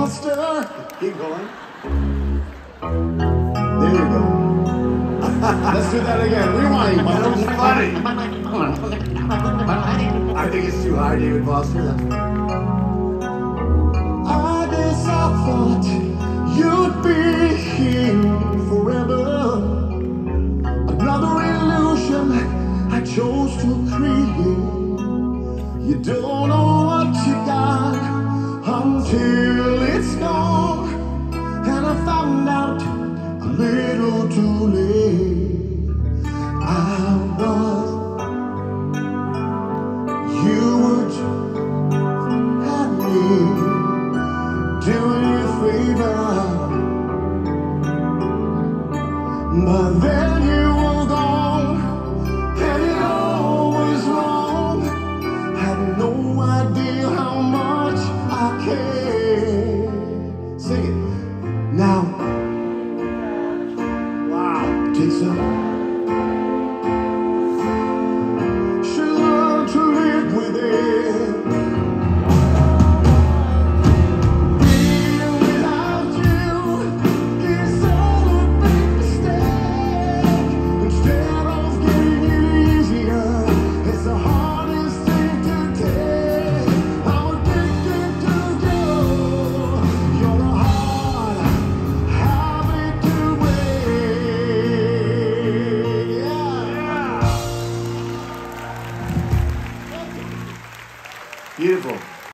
Foster. Keep going. There you go. Let's do that again. Rewind. That was funny. I think it's too high, David Foster. That's I guess I thought you'd be here forever. Another illusion I chose to create. You don't know what you got until it's gone. And I found out a little too late.